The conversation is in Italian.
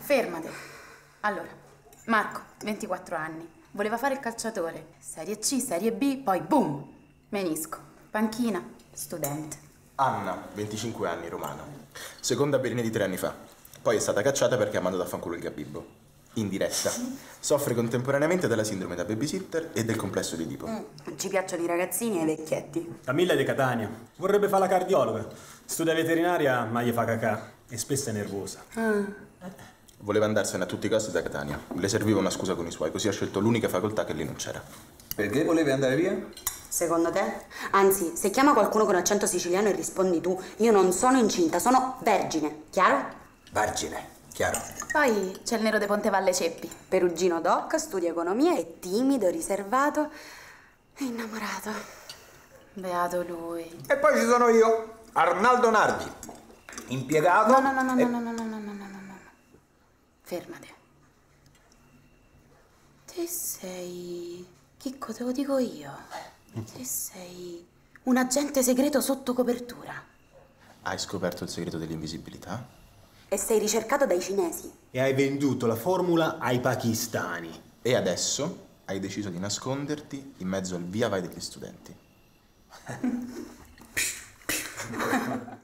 fermate. Allora, Marco, 24 anni, voleva fare il calciatore. Serie C, Serie B, poi boom, menisco. Panchina, studente. Anna, 25 anni, romana. Seconda Berlina di 3 anni fa. Poi è stata cacciata perché ha mandato a fanculo il Gabibbo. In diretta. Soffre contemporaneamente della sindrome da babysitter e del complesso di Edipo. Ci piacciono i ragazzini e i vecchietti. Camilla è di Catania. Vorrebbe fare la cardiologa. Studia veterinaria, ma gli fa cacà. E spesso è nervosa. Voleva andarsene a tutti i costi da Catania. Le serviva una scusa con i suoi, così ha scelto l'unica facoltà che lì non c'era. Perché volevi andare via? Secondo te? Anzi, se chiama qualcuno con accento siciliano e rispondi tu, io non sono incinta, sono vergine. Chiaro? Vergine, chiaro. Poi c'è il nero de Pontevalle Ceppi. Perugino doc, studia economia, è timido, riservato e innamorato. Beato lui. E poi ci sono io, Arnaldo Nardi, impiegato. No. Fermate. Te sei... Chicco, te lo dico io. Te sei un agente segreto sotto copertura. Hai scoperto il segreto dell'invisibilità? E sei ricercato dai cinesi. E hai venduto la formula ai pakistani. E adesso hai deciso di nasconderti in mezzo al via vai degli studenti.